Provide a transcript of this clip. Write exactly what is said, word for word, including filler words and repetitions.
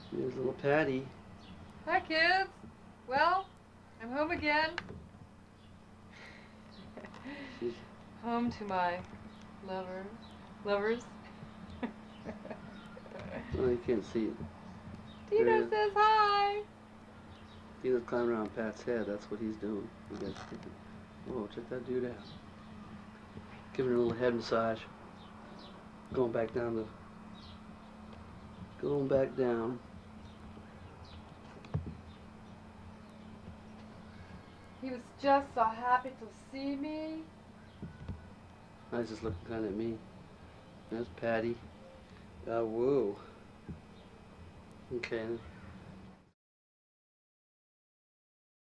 There's little Patty. Hi, kids. Well, I'm home again. Home to my lover, lovers. Oh, you can't see it. Tito says hi. Tito's climbing around Pat's head. That's what he's doing. You guys thinking, whoa, check that dude out. Giving her a little head massage. Going back down the... Going back down. He was just so happy to see me. I was just looking kind of at me. There's Patty. Uh, whoa. Okay.